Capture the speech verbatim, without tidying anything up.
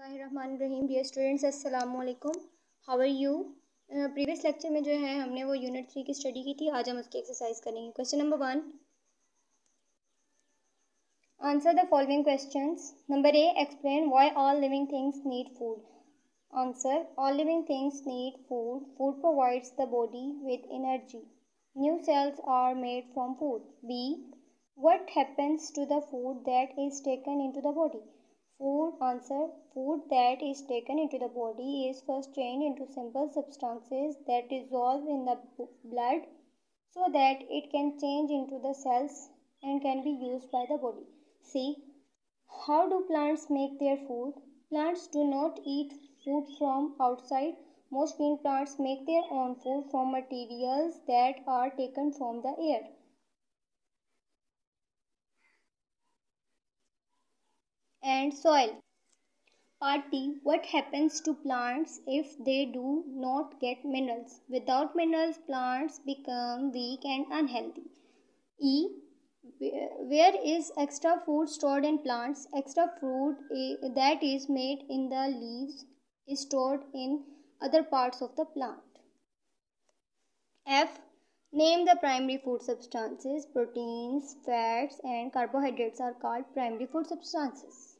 बिस्मिल्लाहिर्रहमानिर्रहीम। Dear students, अस्सलाम वालेकुम। How are you? Previous lecture में जो है हमने वो यूनिट थ्री की स्टडी की थी। आज हम उसकी एक्सरसाइज करेंगे। Question number one, answer the following questions. Number A, explain why all living things need food. Answer, all living things need food. Food provides the body with energy. New cells are made from food. B, what happens to the food that is taken into the body? Food. Answer, food that is taken into the body is first changed into simple substances that dissolve in the blood so that it can change into the cells and can be used by the body. C, how do plants make their food? Plants do not eat food from outside. Most green plants make their own food from materials that are taken from the air. And soil. Part D, what happens to plants if they do not get minerals? Without minerals, plants become weak and unhealthy. E, where is extra food stored in plants? Extra food that is made in the leaves is stored in other parts of the plant. F, name the primary food substances. Proteins, fats and carbohydrates are called primary food substances.